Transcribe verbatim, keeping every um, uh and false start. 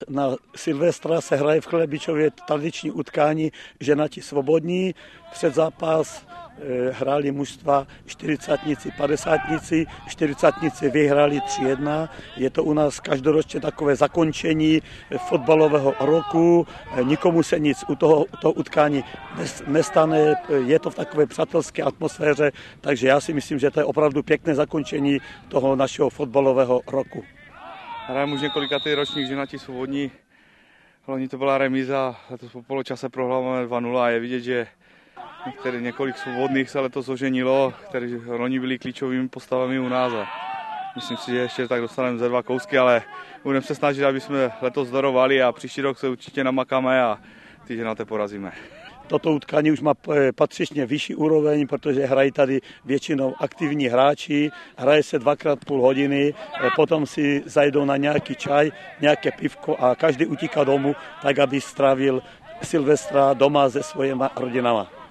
Na Silvestra se hraje v Chlebičově tradiční utkání ženati svobodní. Před zápas e, hráli mužstva čtyřicátnici, padesátnici, čtyřicátnici vyhráli tři jedna. Je to u nás každoročně takové zakončení fotbalového roku. E, nikomu se nic u toho, u toho utkání nestane. Je to v takové přátelské atmosféře, takže já si myslím, že to je opravdu pěkné zakončení toho našeho fotbalového roku. Hrajeme už několikátý ročník ženati svobodní. Hlavně to byla remíza, letos po poločase prohráváme dva nula a je vidět, že některý, několik svobodných se letos oženilo, kteří oni byli klíčovými postavami u nás. A myslím si, že ještě tak dostaneme ze dva kousky, ale budeme se snažit, aby jsme letos zdorovali a příští rok se určitě namakáme a ty ženaté porazíme. Toto utkání už má patřičně vyšší úroveň, protože hrají tady většinou aktivní hráči, hraje se dvakrát půl hodiny, potom si zajdou na nějaký čaj, nějaké pivko a každý utíká domů, tak aby strávil Silvestra doma se svými rodinama.